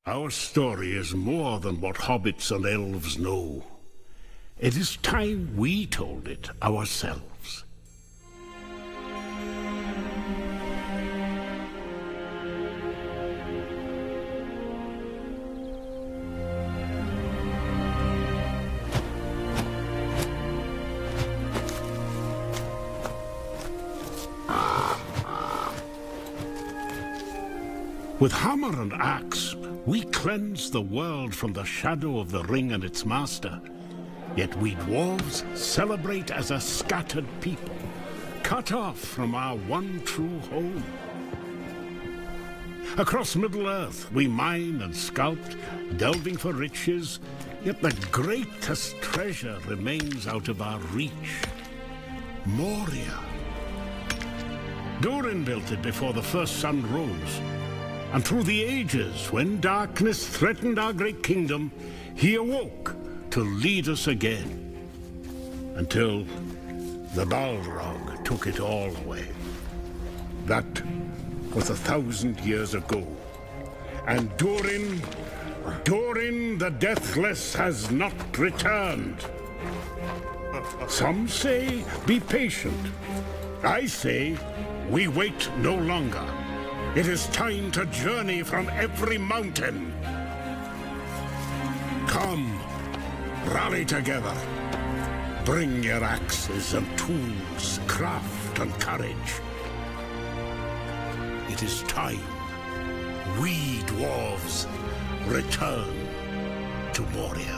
Our story is more than what hobbits and elves know. It is time we told it ourselves. With hammer and axe, we cleanse the world from the shadow of the ring and its master. Yet we dwarves celebrate as a scattered people, cut off from our one true home. Across Middle-earth we mine and sculpt, delving for riches, yet the greatest treasure remains out of our reach. Moria. Durin built it before the first sun rose. And through the ages, when darkness threatened our great kingdom, he awoke to lead us again. Until the Balrog took it all away. That was 1,000 years ago. And Durin the Deathless has not returned. Some say, be patient. I say, we wait no longer. It is time to journey from every mountain. Come, rally together. Bring your axes and tools, craft and courage. It is time we dwarves return to Moria.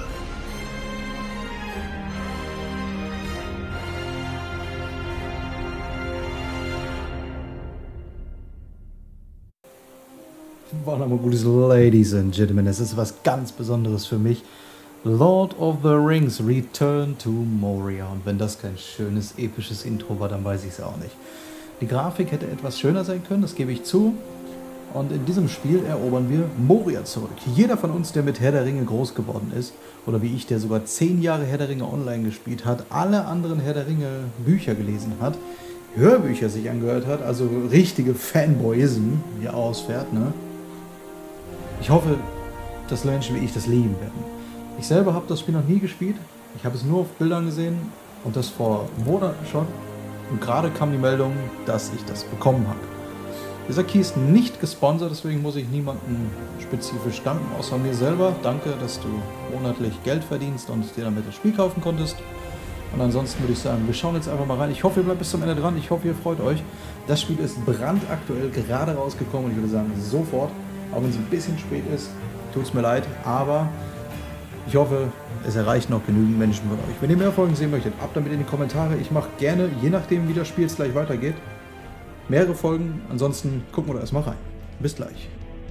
War nochmal gutes Ladies and Gentlemen, es ist was ganz Besonderes für mich. Lord of the Rings, Return to Moria. Und wenn das kein schönes, episches Intro war, dann weiß ich es auch nicht. Die Grafik hätte etwas schöner sein können, das gebe ich zu. Und in diesem Spiel erobern wir Moria zurück. Jeder von uns, der mit Herr der Ringe groß geworden ist, oder wie ich, der sogar 10 Jahre Herr der Ringe online gespielt hat, alle anderen Herr der Ringe Bücher gelesen hat, Hörbücher sich angehört hat, also richtige Fanboyism hier ausfährt, ne? Ich hoffe, dass Menschen wie ich das lieben werden. Ich selber habe das Spiel noch nie gespielt. Ich habe es nur auf Bildern gesehen und das vor Monaten schon. Und gerade kam die Meldung, dass ich das bekommen habe. Dieser Key ist nicht gesponsert, deswegen muss ich niemanden spezifisch danken, außer mir selber. Danke, dass du monatlich Geld verdienst und dir damit das Spiel kaufen konntest. Und ansonsten würde ich sagen, wir schauen jetzt einfach mal rein. Ich hoffe, ihr bleibt bis zum Ende dran. Ich hoffe, ihr freut euch. Das Spiel ist brandaktuell gerade rausgekommen und ich würde sagen, sofort. Auch wenn es ein bisschen spät ist, tut es mir leid, aber ich hoffe, es erreicht noch genügend Menschen von euch. Wenn ihr mehr Folgen sehen möchtet, ab damit in die Kommentare. Ich mache gerne, je nachdem wie das Spiel jetzt gleich weitergeht, mehrere Folgen. Ansonsten gucken wir da erstmal rein. Bis gleich.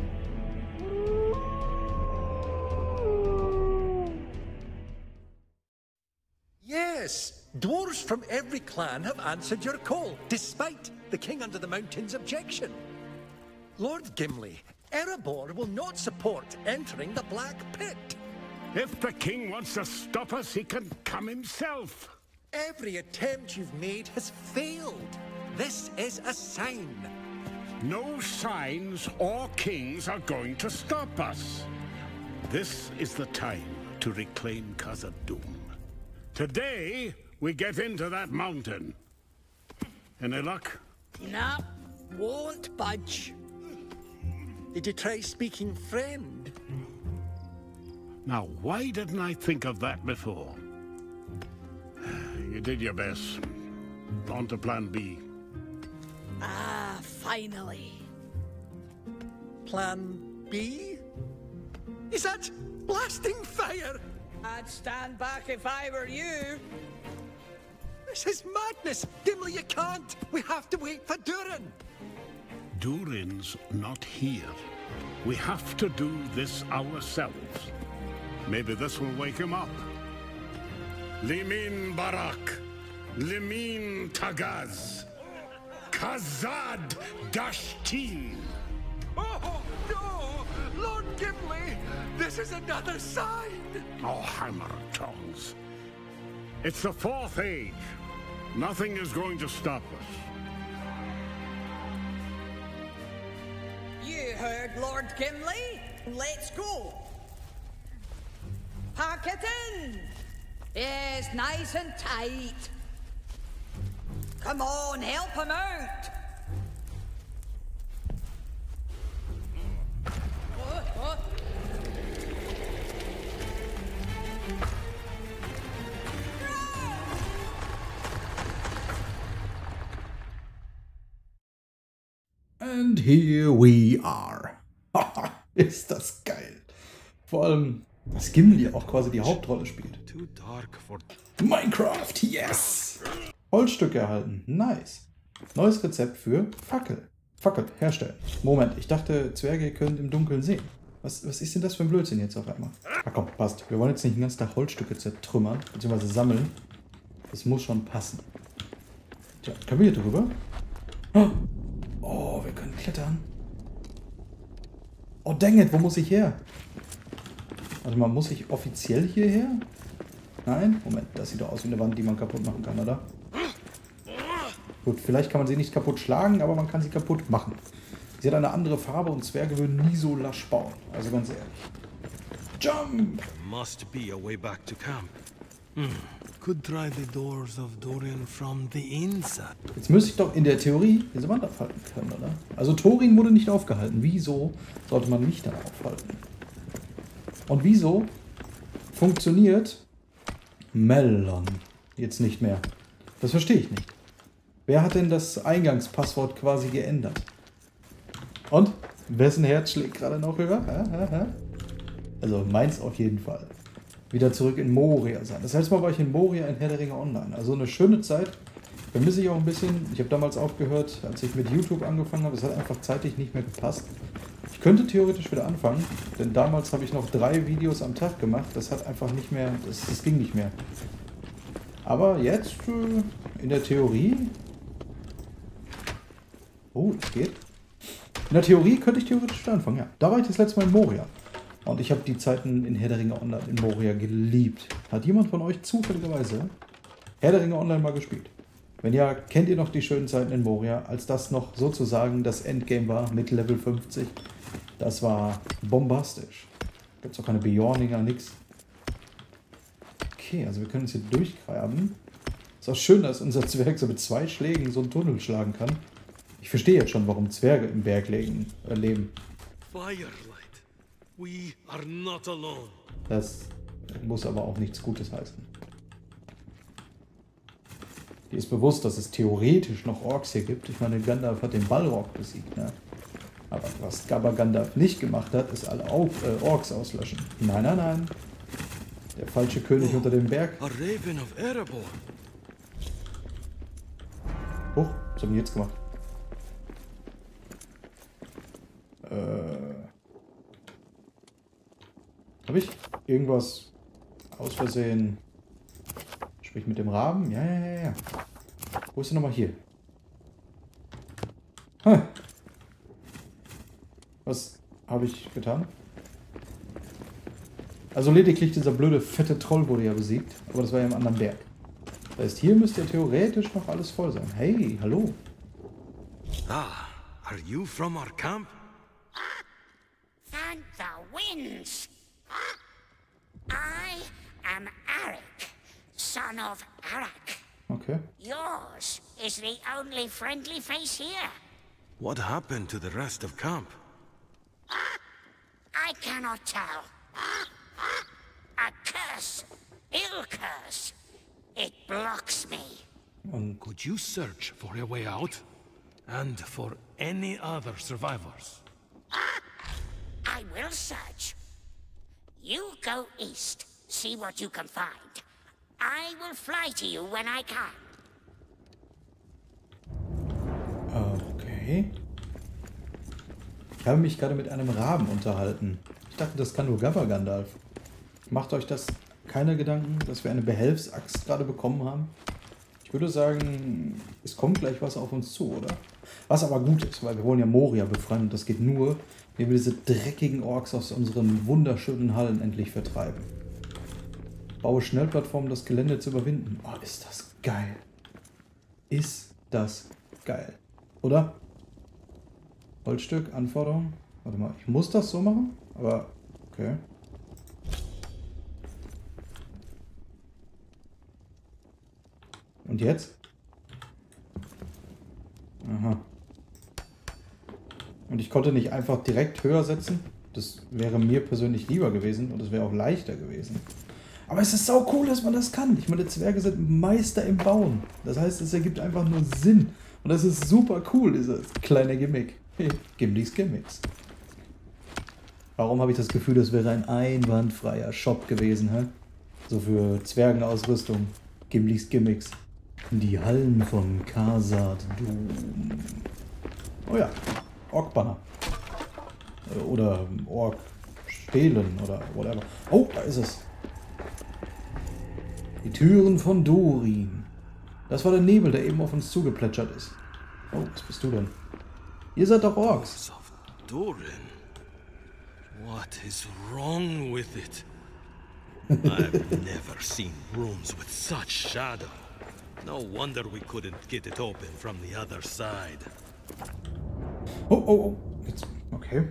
Yes, dwarves from every clan have answered your call, despite the King Under the Mountain's objection. Lord Gimli, Erebor will not support entering the Black Pit. If the king wants to stop us, he can come himself. Every attempt you've made has failed. This is a sign. No signs or kings are going to stop us. This is the time to reclaim Khazad-dûm. Today, we get into that mountain. Any luck? Nah, won't budge. Did you try speaking friend? Now, why didn't I think of that before? You did your best. On to plan B. Ah, finally. Plan B? Is that blasting fire? I'd stand back if I were you. This is madness! Gimli, you can't! We have to wait for Durin! Durin's not here. We have to do this ourselves. Maybe this will wake him up. Limin Barak, Limin Tagaz, Khazad Dashtin. Oh, no! Lord Gimli! This is another sign! Oh, hammer tongs. It's the Fourth Age. Nothing is going to stop us. You heard Lord Gimli. Let's go. Pack it in. Yes, nice and tight. Come on, help him out. Oh. And here we are. Haha, ist das geil. Vor allem, dass Gimli auch quasi die Hauptrolle spielt. Minecraft, yes! Holzstücke erhalten, nice. Neues Rezept für Fackel. Fackel herstellen. Moment, ich dachte, Zwerge können im Dunkeln sehen. Was ist denn das für ein Blödsinn jetzt auf einmal? Ah komm, passt. Wir wollen jetzt nicht den ganzen Tag Holzstücke zertrümmern, beziehungsweise sammeln. Das muss schon passen. Tja, können wir hier drüber? Oh, wir können klettern. Oh, dang it, wo muss ich her? Warte mal, muss ich offiziell hierher? Nein? Moment, das sieht doch aus wie eine Wand, die man kaputt machen kann, oder? Gut, vielleicht kann man sie nicht kaputt schlagen, aber man kann sie kaputt machen. Sie hat eine andere Farbe und Zwerge würden nie so lasch bauen. Also ganz ehrlich. Jump! Must be a way back to camp. Could try the doors of Dorian from the inside. Jetzt müsste ich doch in der Theorie diese Wand aufhalten können, oder? Also Thorin wurde nicht aufgehalten. Wieso sollte man mich dann aufhalten? Und wieso funktioniert Melon jetzt nicht mehr? Das verstehe ich nicht. Wer hat denn das Eingangspasswort quasi geändert? Und? Wessen Herz schlägt gerade noch höher? Also meins auf jeden Fall. Wieder zurück in Moria sein. Das letzte Mal war ich in Moria in Herr der Ringe Online. Also eine schöne Zeit. Vermisse ich auch ein bisschen. Ich habe damals aufgehört, als ich mit YouTube angefangen habe. Es hat einfach zeitlich nicht mehr gepasst. Ich könnte theoretisch wieder anfangen, denn damals habe ich noch 3 Videos am Tag gemacht. Das hat einfach nicht mehr, das ging nicht mehr. Aber jetzt in der Theorie... Oh, es geht. In der Theorie könnte ich theoretisch wieder anfangen, ja. Da war ich das letzte Mal in Moria. Und ich habe die Zeiten in Herr der Ringe Online in Moria geliebt. Hat jemand von euch zufälligerweise Herr der Ringe Online mal gespielt? Wenn ja, kennt ihr noch die schönen Zeiten in Moria, als das noch sozusagen das Endgame war mit Level 50? Das war bombastisch. Gibt es auch keine Bjorninger, nix. Okay, also wir können uns hier durchgraben. Ist auch schön, dass unser Zwerg so mit 2 Schlägen so einen Tunnel schlagen kann. Ich verstehe jetzt schon, warum Zwerge im Berg leben. Firelight. We are not alone. Das muss aber auch nichts Gutes heißen. Die ist bewusst, dass es theoretisch noch Orks hier gibt. Ich meine, Gandalf hat den Balrog besiegt, ne? Aber was Gandalf nicht gemacht hat, ist alle Orks auslöschen. Nein, nein, nein. Der falsche König unter dem Berg. A raven of Erebor. Huch, was haben die jetzt gemacht? Habe ich irgendwas aus Versehen? Sprich mit dem Raben? Ja. Wo ist er nochmal hier? Was habe ich getan? Also lediglich dieser blöde, fette Troll wurde ja besiegt. Aber das war ja im anderen Berg. Das heißt, hier müsste ja theoretisch noch alles voll sein. Hey, hallo. Ah, are you from our camp? Thank the winds. I am Arik, son of Arak. Okay. Yours is the only friendly face here. What happened to the rest of camp? I cannot tell. A curse, ill curse. It blocks me. Und Could you search for a way out? And for any other survivors? I will search. You go east, see what you can find. I will fly to you when I can. okay. Ich habe mich gerade mit einem Raben unterhalten. Ich dachte, das kann nur Gandalf. Macht euch das keine Gedanken, dass wir eine Behelfsaxt gerade bekommen haben? Ich würde sagen, es kommt gleich was auf uns zu, oder? Was aber gut ist, weil wir wollen ja Moria befreien und das geht nur, wenn wir diese dreckigen Orks aus unseren wunderschönen Hallen endlich vertreiben. Baue Schnellplattformen, das Gelände zu überwinden. Oh, ist das geil. Ist das geil. Oder? Holzstück, Anforderung. Warte mal, ich muss das so machen? Aber, okay. Und jetzt? Aha. Und ich konnte nicht einfach direkt höher setzen. Das wäre mir persönlich lieber gewesen und es wäre auch leichter gewesen. Aber es ist sau cool, dass man das kann. Ich meine, Zwerge sind Meister im Bauen. Das heißt, es ergibt einfach nur Sinn. Und das ist super cool, dieses kleine Gimmick. Gimlis Gimmicks. Warum habe ich das Gefühl, das wäre ein einwandfreier Shop gewesen, hä? So für Zwergenausrüstung. Gimlis Gimmicks. Die Hallen von Khazad-dûm. Oh ja, Ork-Banner. Oder Ork-Stelen oder whatever. Oh, da ist es. Die Türen von Durin. Das war der Nebel, der eben auf uns zugeplätschert ist. Oh, was bist du denn? Ihr seid doch Orks. Of Durin. What is wrong with it? I've never seen rooms with such shadow. No wonder we couldn't get it open from the other side. Oh. Jetzt, okay.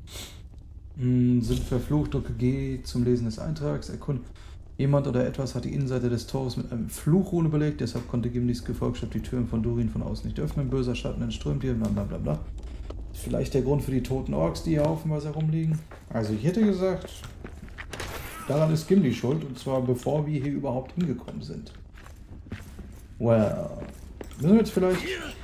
Sind verflucht, drücke G zum Lesen des Eintrags. Jemand oder etwas hat die Innenseite des Tores mit einem Fluchrune belegt, deshalb konnte Gimlis Gefolgschaft die Türen von Durin von außen nicht öffnen. Böser Schatten entströmt hier, bla bla bla bla. Vielleicht der Grund für die toten Orks, die hier haufenweise herumliegen. Also ich hätte gesagt, daran ist Gimli schuld, und zwar bevor wir hier überhaupt hingekommen sind. Well, müssen wir jetzt vielleicht...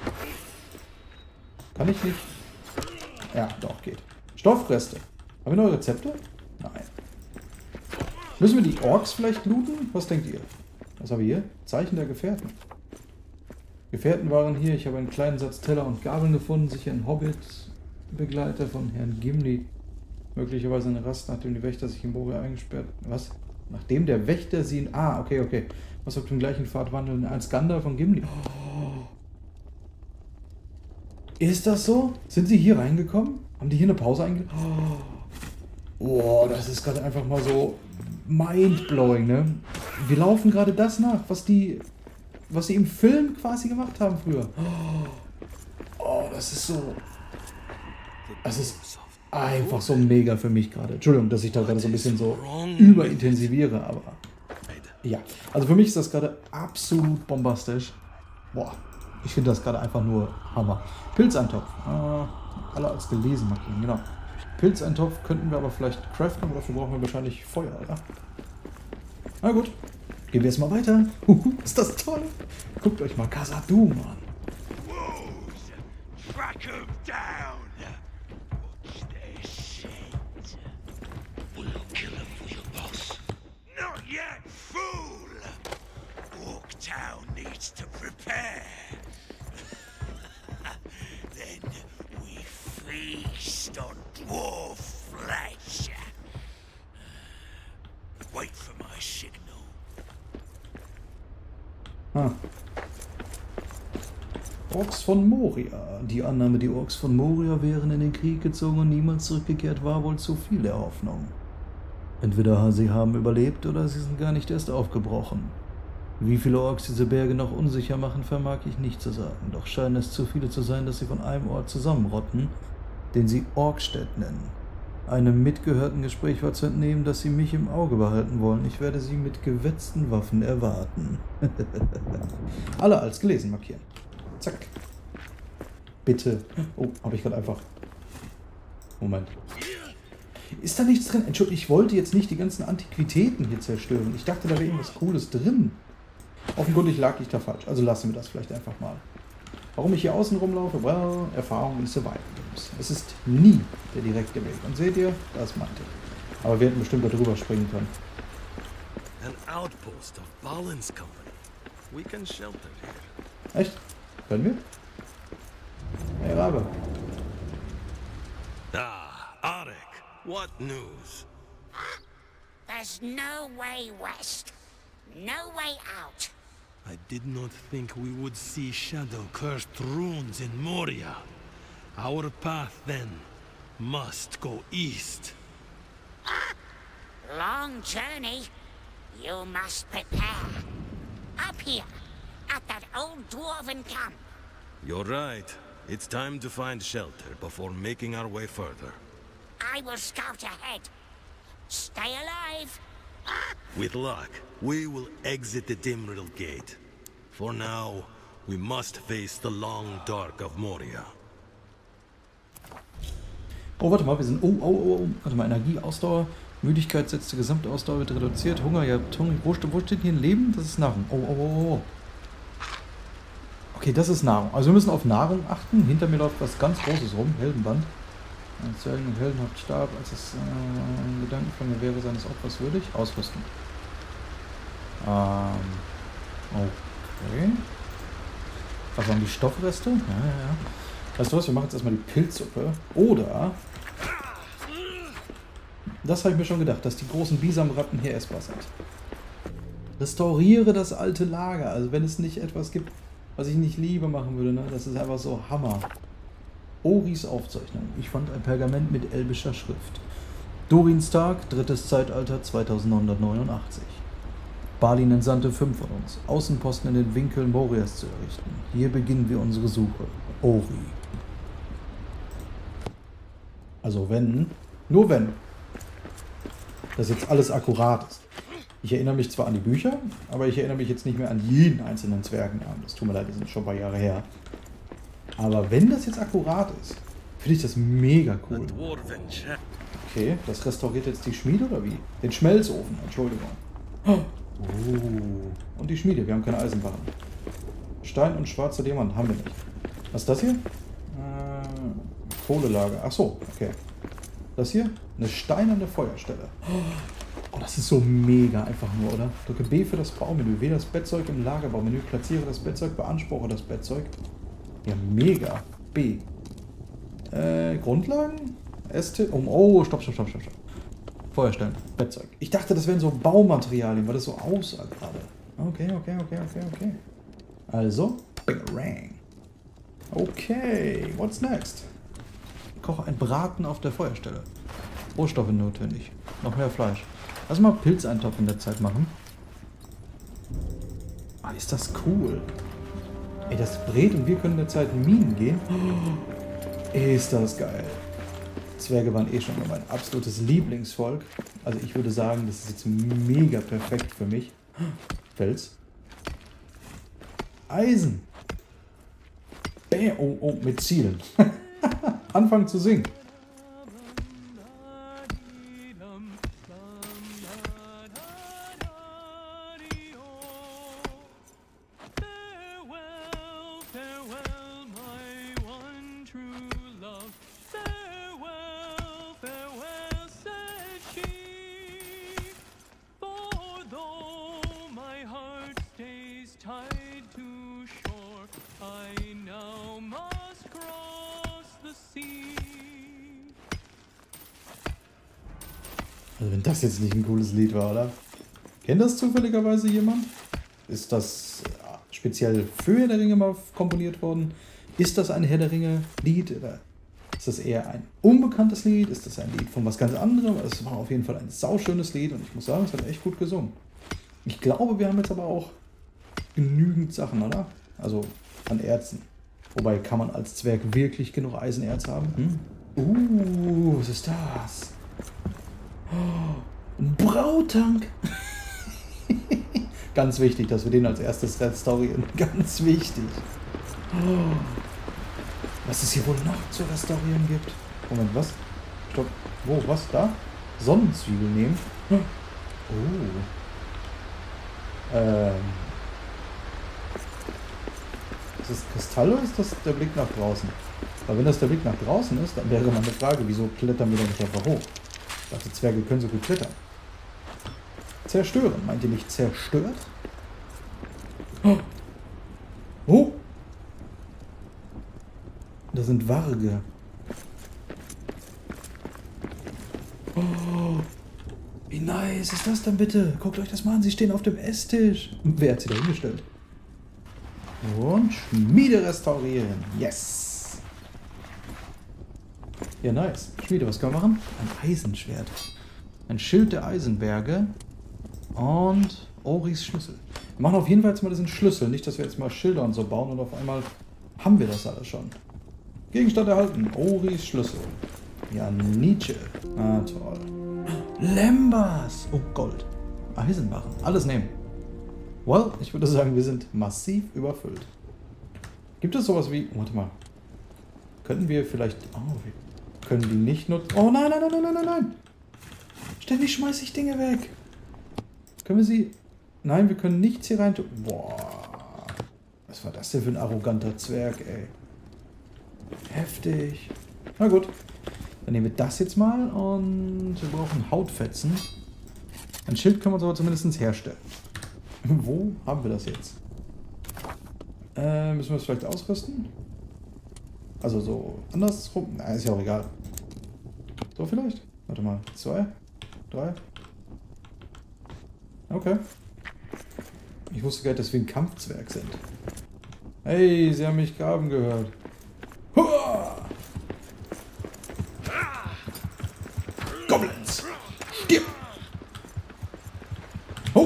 Kann ich nicht? Ja, doch, geht. Stoffreste. Haben wir neue Rezepte? Nein. Müssen wir die Orks vielleicht looten? Was denkt ihr? Was haben wir hier? Zeichen der Gefährten. Gefährten waren hier. Ich habe einen kleinen Satz Teller und Gabeln gefunden. Sicher ein Hobbit-Begleiter von Herrn Gimli. Möglicherweise eine Rast, nachdem die Wächter sich in Moria eingesperrt... Was? Nachdem der Wächter sie in... Ah, okay. Was auf dem gleichen Pfad wandeln als Gandalf von Gimli. Oh. Ist das so? Sind sie hier reingekommen? Haben die hier eine Pause eingelegt? Oh, das ist gerade einfach mal so mindblowing, ne? Wir laufen gerade das nach, was sie im Film quasi gemacht haben früher. Oh, das ist so... Das ist einfach so mega für mich gerade. Entschuldigung, dass ich da gerade so ein bisschen so überintensiviere, aber... Ja, also für mich ist das gerade absolut bombastisch. Boah, ich finde das gerade einfach nur Hammer. Pilzeintopf. Alle als gelesen markieren, genau. Pilzeintopf könnten wir aber vielleicht craften, aber dafür brauchen wir wahrscheinlich Feuer, oder? Na gut, gehen wir jetzt mal weiter. Ist das toll? Guckt euch mal Khazad-dûm an. Town needs to prepare. Then we feast on dwarf flesh. Wait for my signal. Orks von Moria. Die Annahme, die Orks von Moria wären in den Krieg gezogen und niemals zurückgekehrt, war wohl zu viel der Hoffnung. Entweder sie haben überlebt oder sie sind gar nicht erst aufgebrochen. Wie viele Orks diese Berge noch unsicher machen, vermag ich nicht zu sagen. Doch scheinen es zu viele zu sein, dass sie von einem Ort zusammenrotten, den sie Orkstead nennen. Einem mitgehörten Gespräch war zu entnehmen, dass sie mich im Auge behalten wollen. Ich werde sie mit gewetzten Waffen erwarten. Alle als gelesen markieren. Zack. Bitte. Oh, habe ich gerade einfach... Moment. Ist da nichts drin? Entschuldigung, ich wollte jetzt nicht die ganzen Antiquitäten hier zerstören. Ich dachte, da wäre irgendwas Cooles drin. Offenkundig lag ich da falsch. Also lassen wir das vielleicht einfach mal. Warum ich hier außen rumlaufe? Well, Erfahrung in Survival Games. Es ist nie der direkte Weg. Und seht ihr? Das meinte ich. Aber wir hätten bestimmt darüber springen können. An outpost of Balin's company. We can shelter here. Echt? Können wir? Hey, Rabe. Arik, what news? There's no way west. No way out. I did not think we would see shadow-cursed runes in Moria. Our path, then, must go east. Long journey. You must prepare. Up here, at that old dwarven camp. You're right. It's time to find shelter before making our way further. I will scout ahead. Stay alive. With luck, we will exit the Dimril Gate. For now, we must face the long dark of Moria. Oh, warte mal, wir sind... Oh. Warte mal, Energie, Ausdauer, Müdigkeit setzt die gesamte Ausdauer, wird reduziert. Hunger, ja, Hunger. Wo steht hier ein Leben? Das ist Nahrung. Oh. Okay, das ist Nahrung. Also wir müssen auf Nahrung achten. Hinter mir läuft was ganz Großes rum. Heldenband. Ein Zeugen mit heldenhaft Stab, als es ein Gedankenflamme wäre seines Opfers würdig. Ausrüsten. Okay. Was waren die Stoffreste? Ja. Weißt du was, wir machen jetzt erstmal die Pilzsuppe. Oder... Das habe ich mir schon gedacht, dass die großen Bisamratten hier essbar sind. Restauriere das alte Lager. Also wenn es nicht etwas gibt, was ich nicht Liebe machen würde, ne? Das ist einfach so Hammer. Oris Aufzeichnung. Ich fand ein Pergament mit elbischer Schrift. Durins Tag, 3. Zeitalter 2989. Balin entsandte 5 von uns, Außenposten in den Winkeln Morias zu errichten. Hier beginnen wir unsere Suche. Ori. Also wenn, nur wenn, das jetzt alles akkurat ist. Ich erinnere mich zwar an die Bücher, aber ich erinnere mich jetzt nicht mehr an jeden einzelnen Zwergennamen. Das tut mir leid, das sind schon ein paar Jahre her. Aber wenn das jetzt akkurat ist, finde ich das mega cool. Okay, das restauriert jetzt die Schmiede oder wie? Den Schmelzofen, Entschuldigung. Oh. Und die Schmiede, wir haben keine Eisenbahn. Stein und schwarzer Diamant haben wir nicht. Was ist das hier? Kohlelager. Ach so, okay. Das hier? Eine steinerne Feuerstelle. Oh, das ist so mega einfach nur, oder? Drücke B für das Baumenü. Wähle das Bettzeug im Lagerbaumenü. Platziere das Bettzeug. Beanspruche das Bettzeug. Ja, mega. B. Grundlagen? Esstisch. Oh, stopp. Feuerstellen. Bettzeug. Ich dachte, das wären so Baumaterialien, weil das so aussah gerade. Okay. Also, Bangarang. Okay, what's next? Koche ein Braten auf der Feuerstelle. Rohstoffe notwendig. Noch mehr Fleisch. Lass mal Pilzeintopf in der Zeit machen. Ah, ist das cool. Ey, das brät und wir können in der Zeit in Minen gehen. Oh, ist das geil. Zwerge waren eh schon mein absolutes Lieblingsvolk. Also ich würde sagen, das ist jetzt mega perfekt für mich. Fels. Eisen. Bäh, oh, mit Zielen. Anfangen zu singen. Also wenn das jetzt nicht ein cooles Lied war, oder? Kennt das zufälligerweise jemand? Ist das speziell für Herr der Ringe mal komponiert worden? Ist das ein Herr der Ringe Lied? Oder ist das eher ein unbekanntes Lied? Ist das ein Lied von was ganz anderem? Es war auf jeden Fall ein sauschönes Lied und ich muss sagen, es hat echt gut gesungen. Ich glaube, wir haben jetzt aber auch genügend Sachen, oder? Also an Erzen. Wobei, kann man als Zwerg wirklich genug Eisenerz haben? Was ist das? Oh, ein Brautank. Ganz wichtig, dass wir den als erstes restaurieren. Ganz wichtig. Oh. Was es hier wohl noch zu restaurieren gibt? Moment, was? Stopp. Wo, was? Da? Sonnenzwiebel nehmen? Oh. Ist das Kristall oder ist das der Blick nach draußen? Weil wenn das der Blick nach draußen ist, dann wäre meine Frage, wieso klettern wir denn nicht einfach hoch? Ich dachte, Zwerge können so gut klettern. Zerstören. Meint ihr nicht zerstört? Oh! Da sind Warge. Oh! Wie nice ist das denn bitte? Guckt euch das mal an, sie stehen auf dem Esstisch. Wer hat sie da hingestellt? Und Schmiede restaurieren. Yes! Ja, nice. Schmiede, was können wir machen? Ein Eisenschwert. Ein Schild der Eisenberge. Und Oris Schlüssel. Wir machen auf jeden Fall jetzt mal diesen Schlüssel. Nicht, dass wir jetzt mal Schilder und so bauen und auf einmal haben wir das alles schon. Gegenstand erhalten. Oris Schlüssel. Ja, Nietzsche. Ah, toll. Lembas. Oh, Gold. Eisenbarren. Alles nehmen. Well, ich würde sagen, wir sind massiv überfüllt. Gibt es sowas wie... Warte mal. Könnten wir vielleicht... Oh, wir können die nicht nutzen... Oh, nein, nein, nein, nein, nein, nein, nein. Ständig schmeiße ich Dinge weg. Können wir sie... Nein, wir können nichts hier rein tun. Boah. Was war das denn für ein arroganter Zwerg, ey. Heftig. Na gut. Dann nehmen wir das jetzt mal und wir brauchen Hautfetzen. Ein Schild können wir uns aber zumindest herstellen. Wo haben wir das jetzt? Müssen wir es vielleicht ausrüsten? Also so andersrum? Na, ist ja auch egal. So vielleicht? Warte mal. 2, 3. Okay. Ich wusste gar nicht, dass wir ein Kampfzwerg sind. Hey, sie haben mich graben gehört. Hua! Goblins! Stirb! Oh!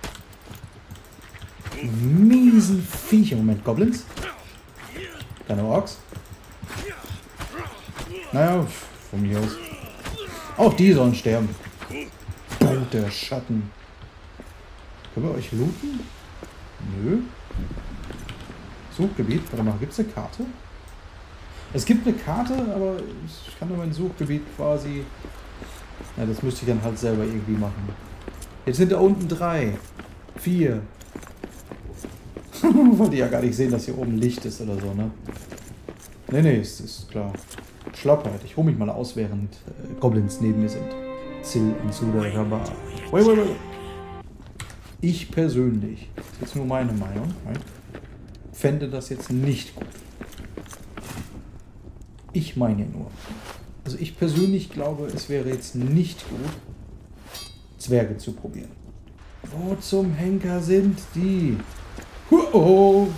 Miesen Viecher. Moment, Goblins? Keine Orks? Naja, von mir aus. Auch die sollen sterben. Oh, der Schatten. Können wir euch looten? Nö. Suchgebiet. Warte mal, gibt es eine Karte? Es gibt eine Karte, aber ich kann nur mein Suchgebiet quasi... Ja, das müsste ich dann halt selber irgendwie machen. Jetzt sind da unten 3. 4. Wollte ich ja gar nicht sehen, dass hier oben Licht ist oder so, ne? Nee, ist klar. Schlappheit. Ich hole mich mal aus, während Goblins neben mir sind. Zill und Suda Rabba. Wait. Ich persönlich, das ist jetzt nur meine Meinung, fände das jetzt nicht gut. Ich meine ja nur. Also ich persönlich glaube, es wäre jetzt nicht gut, Zwerge zu probieren. Wo zum Henker sind die? Oh,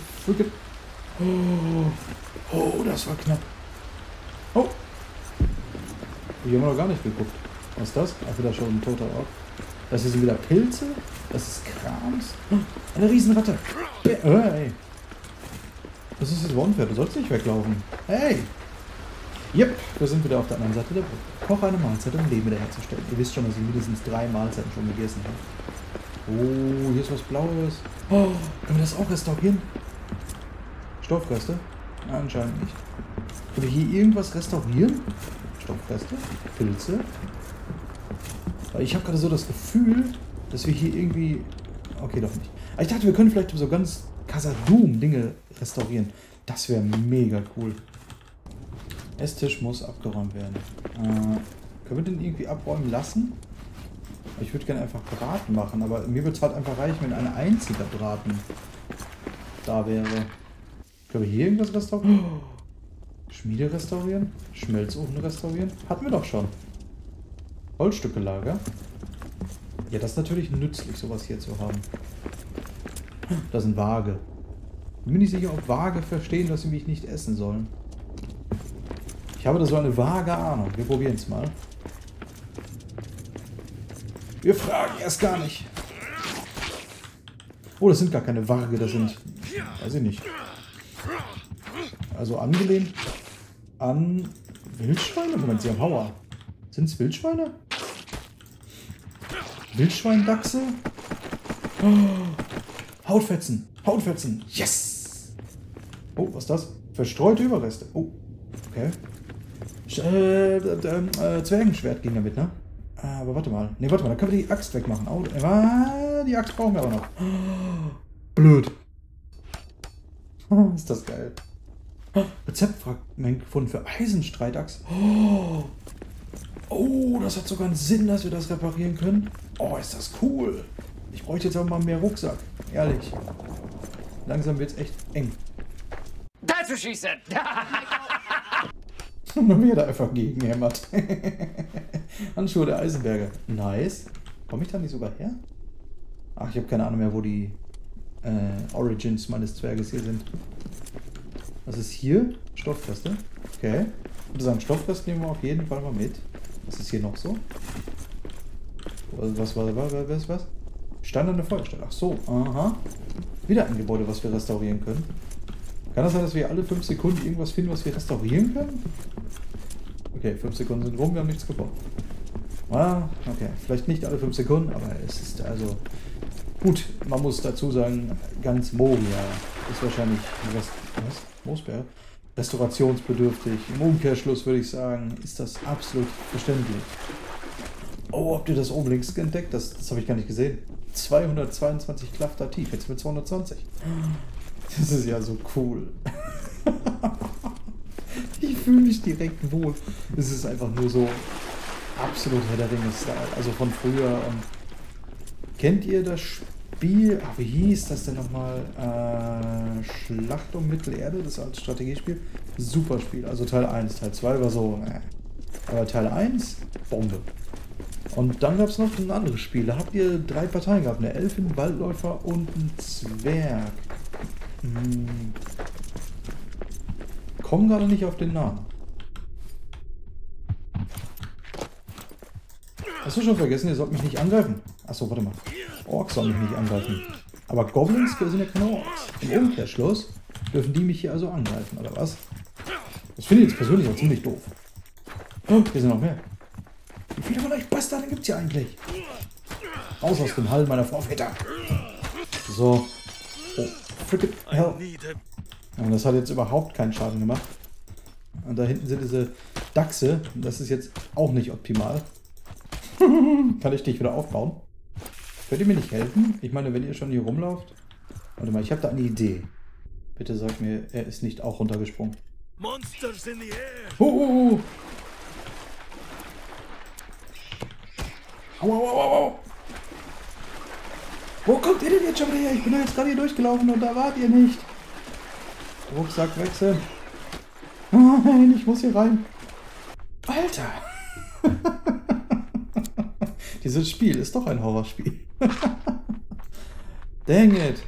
das war knapp. Oh. Hier haben wir noch gar nicht geguckt. Was ist das? Ach, wieder schon ein toter Ort. Das hier sind wieder Pilze. Das ist Krams. Eine Riesenratte. Hey. Das ist jetzt unfair. Du sollst nicht weglaufen. Hey. Yep, wir sind wieder auf der anderen Seite der Brücke. Koche eine Mahlzeit, um Leben wiederherzustellen. Ihr wisst schon, dass ich mindestens 3 Mahlzeiten schon gegessen habe. Oh, hier ist was Blaues. Oh, können wir das auch restaurieren? Stoffreste? Anscheinend nicht. Können wir hier irgendwas restaurieren? Stoffreste? Pilze? Weil ich habe gerade so das Gefühl, dass wir hier irgendwie... Okay, doch nicht. Aber ich dachte, wir können vielleicht so ganz Khazad-dûm-Dinge restaurieren. Das wäre mega cool. Esstisch muss abgeräumt werden. Können wir den irgendwie abräumen lassen? Ich würde gerne einfach Braten machen, aber mir würde es halt einfach reichen, wenn ein einziger Braten da wäre. Können wir hier irgendwas restaurieren? Schmiede restaurieren? Schmelzofen restaurieren? Hatten wir doch schon. Holzstückelager? Ja, das ist natürlich nützlich, sowas hier zu haben. Das sind Waage. Bin mir nicht sicher, ob Waage verstehen, dass sie mich nicht essen sollen. Ich habe da so eine vage Ahnung. Wir probieren es mal. Wir fragen erst gar nicht. Oh, das sind gar keine Waage, das sind... Weiß ich nicht. Also angelehnt an Wildschweine? Moment, sie haben Hauer. Sind es Wildschweine? Wildschweindachse? Oh, Hautfetzen. Hautfetzen. Yes! Oh, was ist das? Verstreute Überreste. Oh, okay. Zwergenschwert ging damit, ne? Aber warte mal. Ne, warte mal, da können wir die Axt wegmachen. Oh, die Axt brauchen wir aber noch. Blöd. Ist das geil. Rezeptfragment gefunden für Eisenstreitachs. Oh, das hat sogar einen Sinn, dass wir das reparieren können. Oh, ist das cool. Ich bräuchte jetzt auch mal mehr Rucksack. Ehrlich. Langsam wird's echt eng. That's what she said. Und man wird da einfach gegenhämmert. Handschuhe der Eisenberger. Nice. Komme ich da nicht sogar her? Ach, ich habe keine Ahnung mehr, wo die Origins meines Zwerges hier sind. Was ist hier? Stoffreste. Okay. Ich würde sagen, Stoffreste nehmen wir auf jeden Fall mal mit. Was ist hier noch so? Was? Steinerne Feuerstelle. Ach so, aha. Wieder ein Gebäude, was wir restaurieren können. Kann das sein, dass wir alle 5 Sekunden irgendwas finden, was wir restaurieren können? Okay, 5 Sekunden sind rum, wir haben nichts gebaut. Ah, okay. Vielleicht nicht alle 5 Sekunden, aber es ist also... Gut, man muss dazu sagen, ganz Moria ist wahrscheinlich... Was? Moosberg? Restaurationsbedürftig. Im Umkehrschluss würde ich sagen, ist das absolut verständlich. Oh, habt ihr das oben links entdeckt? Das habe ich gar nicht gesehen. 222 Klafter tief, jetzt mit 220. Das ist ja so cool. Ich fühle mich direkt wohl. Es ist einfach nur so absolut Herr der Ringe-Style. Also von früher. Kennt ihr das Spiel? Ach, wie hieß das denn nochmal? Schlacht um Mittelerde, das alte Strategiespiel. Super Spiel. Also Teil 1, Teil 2 war so. Aber Teil 1, Bombe. Und dann gab es noch ein anderes Spiel. Da habt ihr 3 Parteien gehabt. Eine Elfin, einen Waldläufer und einen Zwerg. Komm gerade nicht auf den Namen. Hast du schon vergessen, ihr sollt mich nicht angreifen? Achso, warte mal. Orks sollen mich nicht angreifen. Aber Goblins sind ja keine Orks. Im Umkehrschluss dürfen die mich hier also angreifen, oder was? Das finde ich jetzt persönlich auch ziemlich doof. Oh, hier sind noch mehr. Wie viele von euch Bastarden gibt es hier eigentlich? Raus aus dem Hall meiner Vorväter. So. Oh, frickin' hell. Und das hat jetzt überhaupt keinen Schaden gemacht. Und da hinten sind diese Dachse. Das ist jetzt auch nicht optimal. Kann ich dich wieder aufbauen? Könnt ihr mir nicht helfen? Ich meine, wenn ihr schon hier rumlauft. Warte mal, ich habe da eine Idee. Bitte sagt mir, er ist nicht auch runtergesprungen. Monsters in the air. Au, au, au, au. Wo kommt ihr denn jetzt schon wieder her? Ich bin ja jetzt gerade hier durchgelaufen und da wart ihr nicht. Rucksack wechseln. Nein, ich muss hier rein. Alter. Dieses Spiel ist doch ein Horrorspiel. Dang it.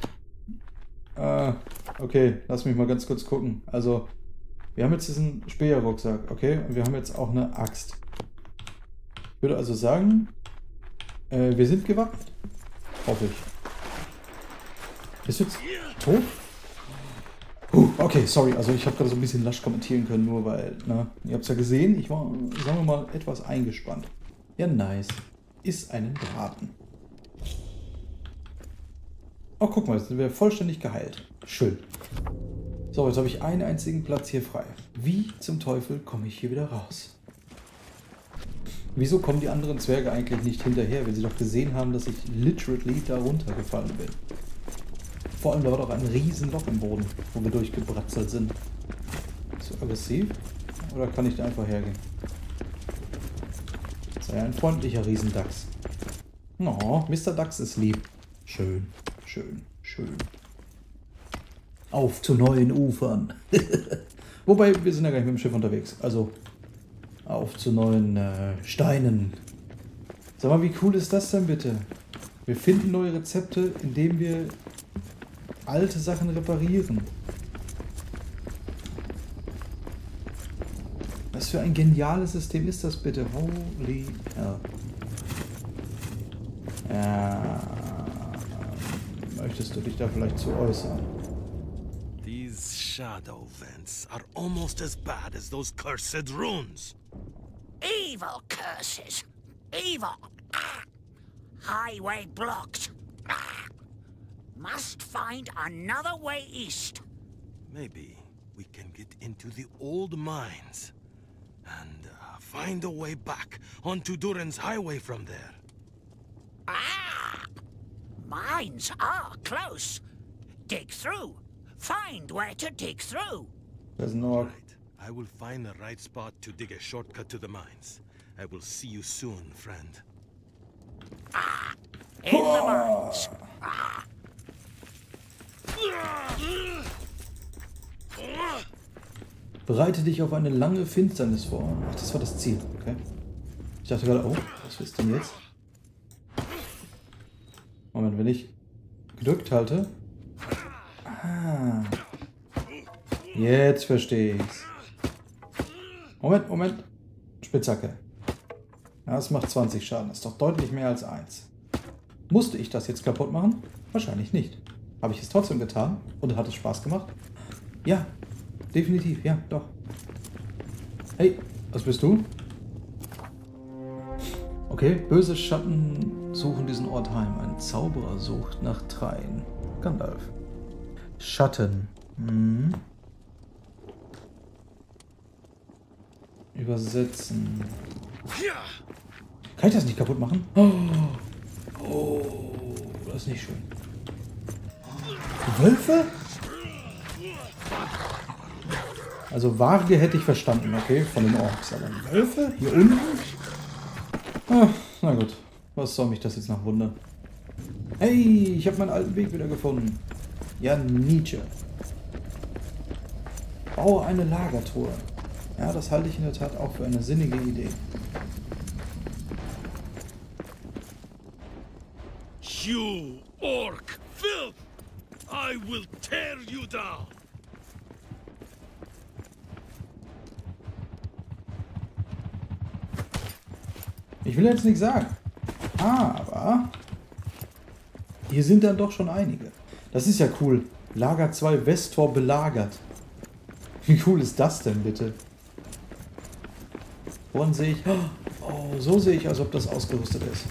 Okay, lass mich mal ganz kurz gucken. Also, wir haben jetzt diesen Speerrucksack, okay? Und wir haben jetzt auch eine Axt. Ich würde also sagen, wir sind gewappnet. Hoffe ich. Bist du jetzt tot? Okay, sorry, also ich habe gerade so ein bisschen lasch kommentieren können, nur weil, ne, ihr habt es ja gesehen, ich war, sagen wir mal, etwas eingespannt. Ja, nice. Ist einen Braten. Oh, guck mal, jetzt sind wir vollständig geheilt. Schön. So, jetzt habe ich einen einzigen Platz hier frei. Wie zum Teufel komme ich hier wieder raus? Wieso kommen die anderen Zwerge eigentlich nicht hinterher, wenn sie doch gesehen haben, dass ich literally da runtergefallen bin? Vor allem, da war doch ein Riesenloch im Boden, wo wir durchgebratzelt sind. Ist so aggressiv? Oder kann ich da einfach hergehen? Sei ein freundlicher Riesendachs. Oh, Mr. Dachs ist lieb. Schön, schön, schön. Auf zu neuen Ufern. Wobei, wir sind ja gar nicht mit dem Schiff unterwegs. Also, auf zu neuen Steinen. Sag mal, wie cool ist das denn bitte? Wir finden neue Rezepte, indem wir alte Sachen reparieren. Was für ein geniales System ist das bitte? Holy hell. Möchtest du dich da vielleicht zu äußern? These shadow vents are almost as bad as those cursed runes. Evil curses. Evil. Highway blocked. Must find another way east. Maybe we can get into the old mines and find a way back onto Durin's highway from there. Mines are close. Dig through. Find where to dig through. There's no... Right. I will find the right spot to dig a shortcut to the mines. I will see you soon, friend. In the mines. Bereite dich auf eine lange Finsternis vor. Ach, das war das Ziel, okay. Ich dachte gerade, oh, was ist denn jetzt? Moment, wenn ich gedrückt halte. Ah. Jetzt verstehe ich's. Moment, Moment. Spitzhacke. Ja, das macht 20 Schaden. Das ist doch deutlich mehr als 1. Musste ich das jetzt kaputt machen? Wahrscheinlich nicht. Habe ich es trotzdem getan? Und hat es Spaß gemacht? Ja, definitiv, ja, doch. Hey, Was bist du? Okay, böse Schatten suchen diesen Ort heim. Ein Zauberer sucht nach Treien. Gandalf. Schatten. Hm. Übersetzen. Kann ich das nicht kaputt machen? Oh, das ist nicht schön. Wölfe? Also Warge hätte ich verstanden, okay, von den Orks. Aber Wölfe? Hier unten? Ah, na gut. Was soll mich das jetzt noch wundern? Hey, ich habe meinen alten Weg wieder gefunden. Ja, Nietzsche. Baue eine Lagertruhe. Ja, das halte ich in der Tat auch für eine sinnige Idee. You orc filth! I will tear you down! Ich will jetzt nichts sagen. Aber hier sind dann doch schon einige. Das ist ja cool. Lager 2 Westtor belagert. Wie cool ist das denn bitte? Woran sehe ich? Oh, so sehe ich, als ob das ausgerüstet ist.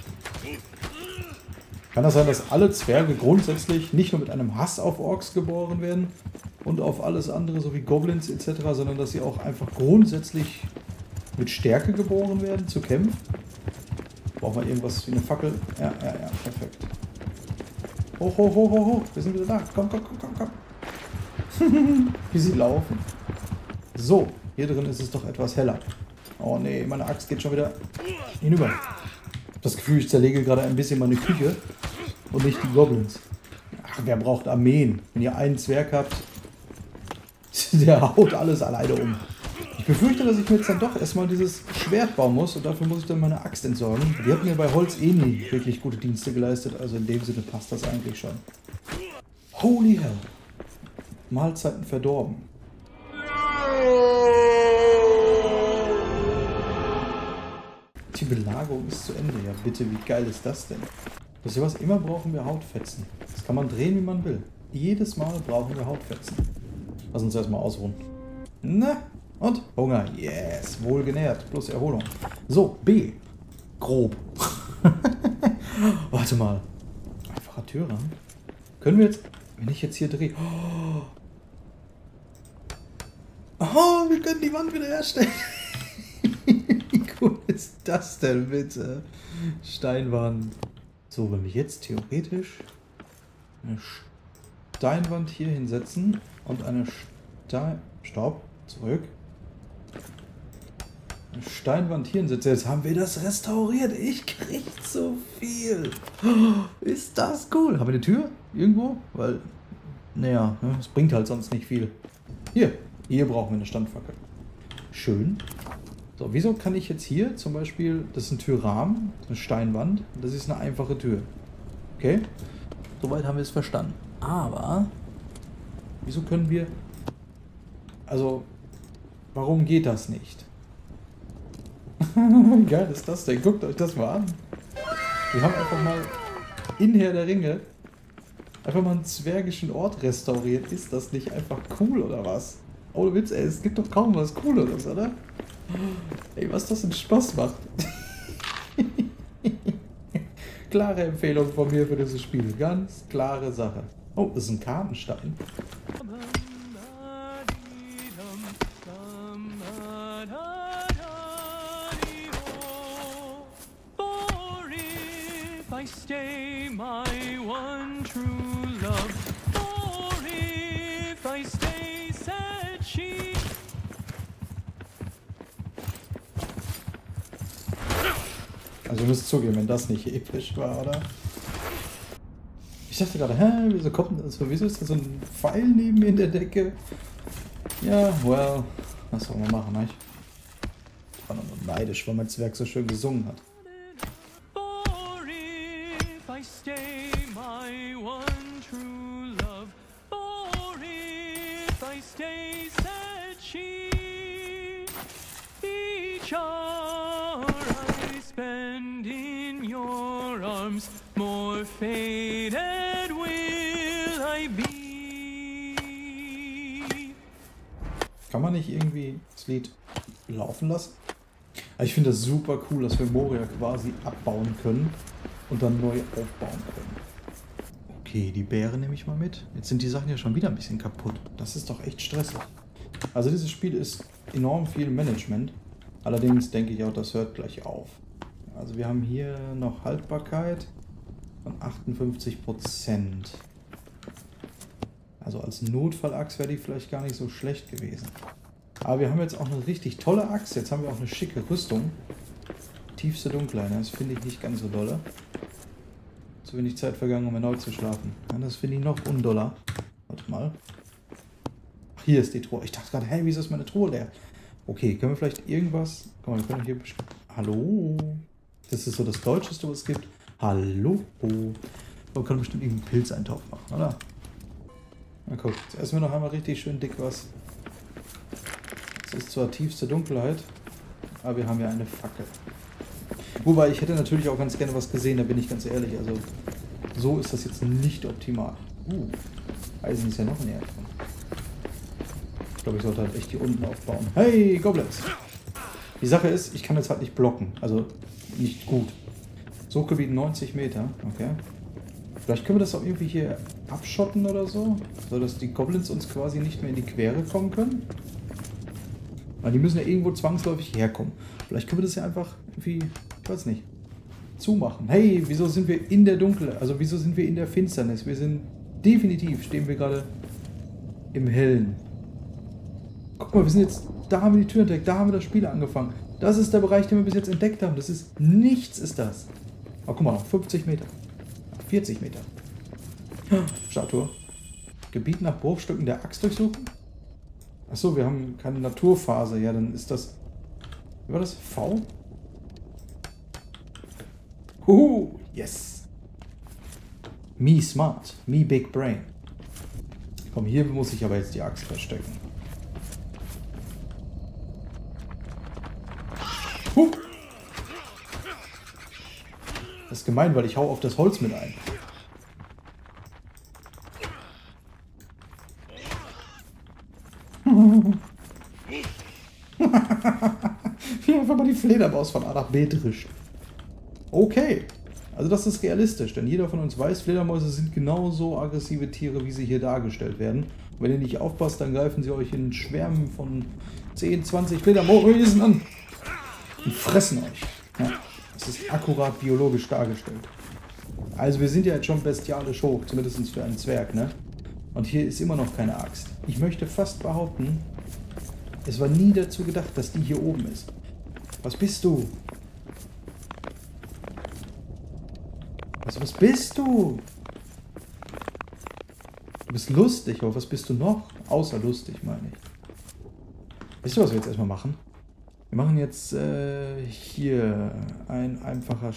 Kann das sein, dass alle Zwerge grundsätzlich nicht nur mit einem Hass auf Orks geboren werden und auf alles andere, so wie Goblins etc., sondern dass sie auch einfach grundsätzlich mit Stärke geboren werden, zu kämpfen? Brauchen wir irgendwas wie eine Fackel? Ja, perfekt. Hoch, hoch, hoch, hoch, hoch. Wir sind wieder da. Komm, komm, komm, komm, komm. Wie sie laufen. So, hier drin ist es doch etwas heller. Oh nee, meine Axt geht schon wieder hinüber. Ich habe das Gefühl, ich zerlege gerade ein bisschen meine Küche und nicht die Goblins. Ach, wer braucht Armeen? Wenn ihr einen Zwerg habt, der haut alles alleine um. Ich befürchte, dass ich mir jetzt dann doch erstmal dieses Schwert bauen muss und dafür muss ich dann meine Axt entsorgen. Die hat mir bei Holz eh nie wirklich gute Dienste geleistet, also in dem Sinne passt das eigentlich schon. Holy hell. Mahlzeiten verdorben. Die Belagerung ist zu Ende. Ja bitte, wie geil ist das denn? Wisst ihr was? Immer brauchen wir Hautfetzen. Das kann man drehen, wie man will. Jedes Mal brauchen wir Hautfetzen. Lass uns erstmal ausruhen. Na? Und? Hunger. Yes. Wohlgenährt. Plus Erholung. So, B. Grob. Warte mal. Einfacher Türrahmen. Können wir jetzt... Wenn ich jetzt hier drehe... Oh, wir können die Wand wieder herstellen. Wie cool ist das denn bitte? Steinwand. So, wenn wir jetzt theoretisch eine Steinwand hier hinsetzen und eine Stopp. Zurück. Eine Steinwand hier hinsetzen. Jetzt haben wir das restauriert. Ich krieg so viel. Ist das cool. Haben wir eine Tür? Irgendwo? Weil, naja, es bringt halt sonst nicht viel. Hier brauchen wir eine Standfackel. Schön. So, wieso kann ich jetzt hier zum Beispiel, das ist ein Türrahmen, eine Steinwand, das ist eine einfache Tür. Okay? Soweit haben wir es verstanden. Aber, wieso können wir, also, warum geht das nicht? Wie geil ist das denn? Guckt euch das mal an. Wir haben einfach mal in Herr der Ringe einfach mal einen zwergischen Ort restauriert. Ist das nicht einfach cool oder was? Ohne Witz, ey, es gibt doch kaum was Cooleres, oder? Ey, was das denn Spaß macht. Klare Empfehlung von mir für dieses Spiel. Ganz klare Sache. Oh, das ist ein Kartenstein. I stay my one true love, or if I stay sad she. Also ihr müsst zugeben, wenn das nicht episch war, oder? Ich dachte gerade, wieso ist da so ein Pfeil neben mir in der Decke? Ja, well, was soll man machen, nicht? Ich war nur neidisch, weil mein Zwerg so schön gesungen hat. More faded will I be. Kann man nicht irgendwie das Lied laufen lassen. Aber ich finde das super cool, dass wir Moria quasi abbauen können und dann neu aufbauen können. Okay, die Beere nehme ich mal mit. Jetzt sind die Sachen ja schon wieder ein bisschen kaputt. Das ist doch echt stressig. Also dieses Spiel ist enorm viel Management. Allerdings denke ich auch, das hört gleich auf. Also wir haben hier noch Haltbarkeit von 58%. Also als Notfallachs wäre die vielleicht gar nicht so schlecht gewesen. Aber wir haben jetzt auch eine richtig tolle Axt. Jetzt haben wir auch eine schicke Rüstung. Tiefste Dunkelheit, das finde ich nicht ganz so dolle. Zu wenig Zeit vergangen, um erneut zu schlafen. Ja, das finde ich noch undoller. Warte mal. Ach, hier ist die Truhe. Ich dachte gerade, hey, wieso ist meine Truhe leer? Okay, können wir vielleicht irgendwas... Guck mal, wir können hier... Hallo? Das ist so das Deutscheste, was es gibt. Hallo? Man kann bestimmt irgendeinen Pilzeintopf machen, oder? Na guck, jetzt essen wir noch einmal richtig schön dick was. Es ist zwar tiefste Dunkelheit, aber wir haben ja eine Fackel. Wobei, ich hätte natürlich auch ganz gerne was gesehen, da bin ich ganz ehrlich. Also, so ist das jetzt nicht optimal. Eisen ist ja noch näher dran. Ich glaube, ich sollte halt echt hier unten aufbauen. Hey, Goblins! Die Sache ist, ich kann jetzt halt nicht blocken. Also, nicht gut. Suchgebiet 90 Meter. Okay. Vielleicht können wir das auch irgendwie hier abschotten oder so. Sodass die Goblins uns quasi nicht mehr in die Quere kommen können. Weil die müssen ja irgendwo zwangsläufig herkommen. Vielleicht können wir das ja einfach irgendwie, ich weiß nicht, zumachen. Hey, wieso sind wir in der Dunkelheit? Also wieso sind wir in der Finsternis? Wir sind definitiv, stehen wir gerade im Hellen. Guck mal, wir sind jetzt, da haben wir die Tür entdeckt, da haben wir das Spiel angefangen. Das ist der Bereich, den wir bis jetzt entdeckt haben. Das ist, nichts ist das. Aber guck mal, noch 50 Meter. 40 Meter. Statue. Gebiet nach Bruchstücken der Axt durchsuchen? Achso, wir haben keine Naturphase. Ja, dann ist das... Wie war das? V? Yes! Me smart. Me big brain. Komm, hier muss ich aber jetzt die Axt verstecken. Das ist gemein, weil ich hau auf das Holz mit ein. Wie einfach mal die Fledermaus von A nach B drischt. Okay. Also das ist realistisch, denn jeder von uns weiß, Fledermäuse sind genauso aggressive Tiere, wie sie hier dargestellt werden. Und wenn ihr nicht aufpasst, dann greifen sie euch in Schwärmen von 10, 20 Fledermäusen an und fressen euch. Ja, das ist akkurat biologisch dargestellt. Also wir sind ja jetzt schon bestialisch hoch, zumindest für einen Zwerg, ne? Und hier ist immer noch keine Axt. Ich möchte fast behaupten, es war nie dazu gedacht, dass die hier oben ist. Was bist du? Was bist du? Du bist lustig, aber was bist du noch? Außer lustig, meine ich. Weißt du, was wir jetzt erstmal machen? Wir machen jetzt hier ein einfacher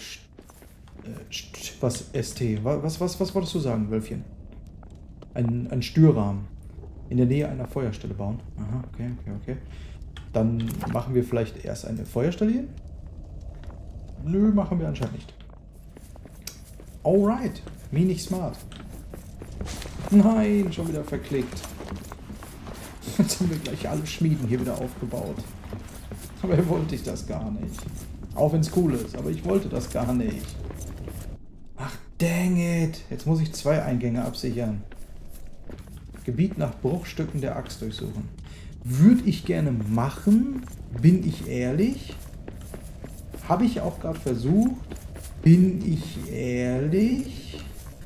was ST. Was wolltest du sagen, Wölfchen? Ein Stürrahmen. In der Nähe einer Feuerstelle bauen. Aha, okay. Dann machen wir vielleicht erst eine Feuerstelle hin? Nö, machen wir anscheinend nicht. Alright. Me nicht smart. Nein, schon wieder verklickt. Jetzt haben wir gleich alle Schmieden hier wieder aufgebaut. Aber wollte ich das gar nicht. Auch wenn es cool ist, aber ich wollte das gar nicht. Ach, dang it. Jetzt muss ich 2 Eingänge absichern. Gebiet nach Bruchstücken der Axt durchsuchen. Würde ich gerne machen, bin ich ehrlich. Habe ich auch gerade versucht. Bin ich ehrlich.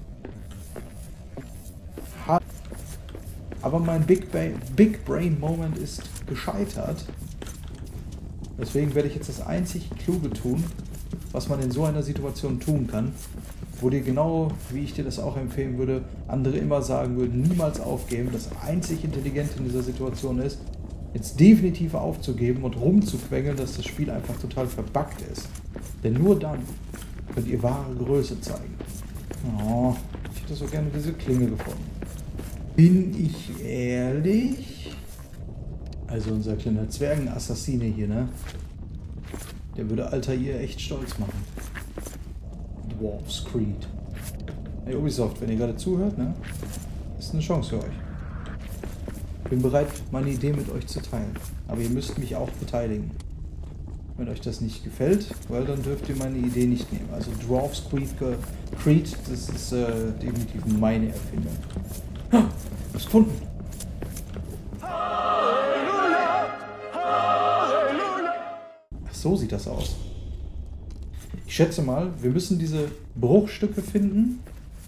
Aber mein Big Brain Moment ist gescheitert. Deswegen werde ich jetzt das einzig Kluge tun, was man in so einer Situation tun kann. Wo dir genau, wie ich dir das auch empfehlen würde, andere immer sagen würden, niemals aufgeben. Das einzig Intelligente in dieser Situation ist, jetzt definitiv aufzugeben und rumzuquengeln, dass das Spiel einfach total verbuggt ist. Denn nur dann könnt ihr wahre Größe zeigen. Oh, ich hätte so gerne diese Klinge gefunden. Bin ich ehrlich? Also unser kleiner Zwergenassassine hier, ne? Der würde Altair echt stolz machen. Dwarf's Creed. Hey Ubisoft, wenn ihr gerade zuhört, ne? Ist eine Chance für euch. Bin bereit, meine Idee mit euch zu teilen. Aber ihr müsst mich auch beteiligen. Wenn euch das nicht gefällt, weil dann dürft ihr meine Idee nicht nehmen. Also Dwarf's Creed, das ist definitiv meine Erfindung. Was gefunden? Ach, so sieht das aus. Ich schätze mal, wir müssen diese Bruchstücke finden,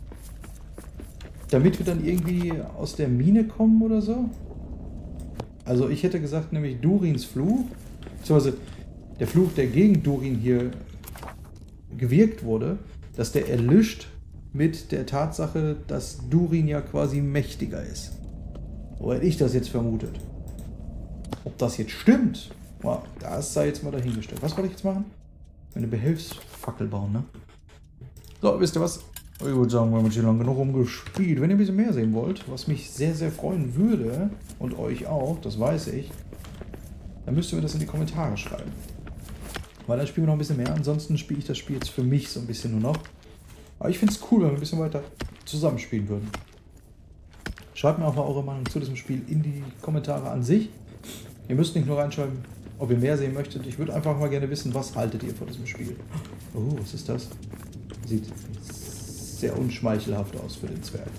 damit wir dann irgendwie aus der Mine kommen oder so. Also ich hätte gesagt, nämlich Durins Fluch, beziehungsweise der Fluch, der gegen Durin hier gewirkt wurde, dass der erlischt mit der Tatsache, dass Durin ja quasi mächtiger ist. So hätte ich das jetzt vermutet. Ob das jetzt stimmt, wow, das sei jetzt mal dahingestellt. Was wollte ich jetzt machen? Eine Behelfsfackel bauen, ne? So, wisst ihr was? Ich würde sagen, wir haben jetzt hier lang genug rumgespielt. Wenn ihr ein bisschen mehr sehen wollt, was mich sehr, sehr freuen würde, und euch auch, das weiß ich, dann müsst ihr mir das in die Kommentare schreiben. Weil dann spielen wir noch ein bisschen mehr. Ansonsten spiele ich das Spiel jetzt für mich so ein bisschen nur noch. Aber ich finde es cool, wenn wir ein bisschen weiter zusammenspielen würden. Schreibt mir auch mal eure Meinung zu diesem Spiel in die Kommentare an sich. Ihr müsst nicht nur reinschreiben, ob ihr mehr sehen möchtet. Ich würde einfach mal gerne wissen, was haltet ihr von diesem Spiel. Oh, was ist das? Sieht sehr unschmeichelhaft aus für den Zwerg.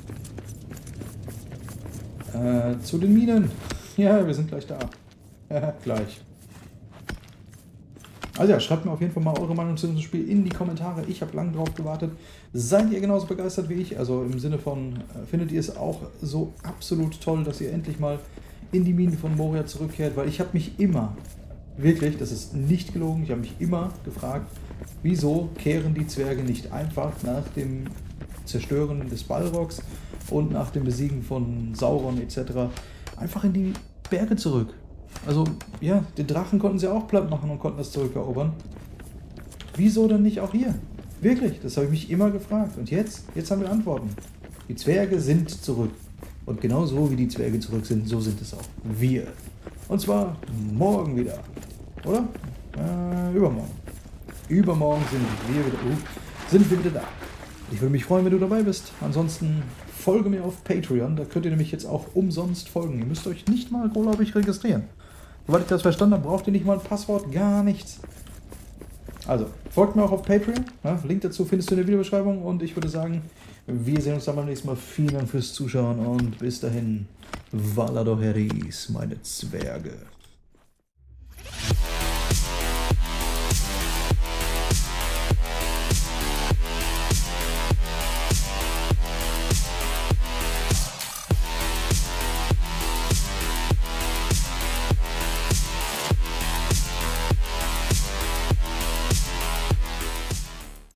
Zu den Minen. Ja, wir sind gleich da. Ja, gleich. Also ja, schreibt mir auf jeden Fall mal eure Meinung zu diesem Spiel in die Kommentare. Ich habe lange drauf gewartet. Seid ihr genauso begeistert wie ich? Also im Sinne von, findet ihr es auch so absolut toll, dass ihr endlich mal in die Minen von Moria zurückkehrt? Weil ich habe mich immer, wirklich, das ist nicht gelogen, ich habe mich immer gefragt, wieso kehren die Zwerge nicht einfach nach dem Zerstören des Balrogs und nach dem Besiegen von Sauron etc. einfach in die Berge zurück? Also, ja, den Drachen konnten sie auch platt machen und konnten das zurückerobern. Wieso dann nicht auch hier? Wirklich, das habe ich mich immer gefragt. Und jetzt haben wir Antworten. Die Zwerge sind zurück. Und genau so wie die Zwerge zurück sind, so sind es auch wir. Und zwar morgen wieder. Oder? Übermorgen. Übermorgen sind wir wieder da. Ich würde mich freuen, wenn du dabei bist. Ansonsten folge mir auf Patreon. Da könnt ihr nämlich jetzt auch umsonst folgen. Ihr müsst euch nicht mal, glaube ich, registrieren. Soweit ich das verstanden habe, braucht ihr nicht mal ein Passwort, gar nichts. Also, folgt mir auch auf Patreon. Ja, Link dazu findest du in der Videobeschreibung. Und ich würde sagen, wir sehen uns dann beim nächsten Mal. Vielen Dank fürs Zuschauen und bis dahin, Valar Doheris, meine Zwerge.